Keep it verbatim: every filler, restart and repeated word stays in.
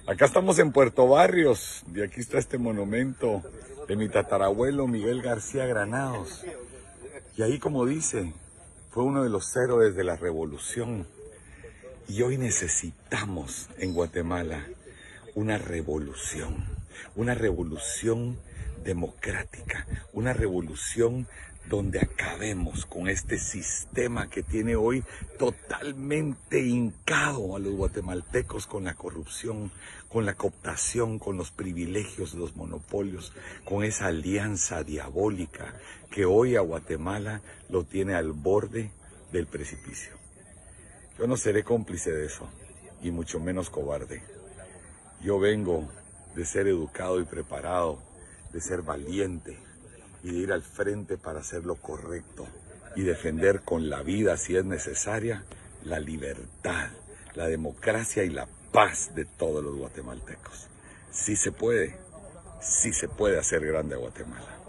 Acá estamos en Puerto Barrios y aquí está este monumento de mi tatarabuelo Miguel García Granados. Y ahí, como dice, fue uno de los héroes de la revolución. Y hoy necesitamos en Guatemala una revolución, una revolución democrática, una revolución donde acabemos con este sistema que tiene hoy totalmente hincado a los guatemaltecos con la corrupción, con la cooptación, con los privilegios, los monopolios, con esa alianza diabólica que hoy a Guatemala lo tiene al borde del precipicio. Yo no seré cómplice de eso, y mucho menos cobarde. Yo vengo de ser educado y preparado, de ser valiente y de ir al frente para hacer lo correcto y defender con la vida, si es necesaria, la libertad, la democracia y la paz de todos los guatemaltecos. Sí se puede, sí se puede hacer grande a Guatemala.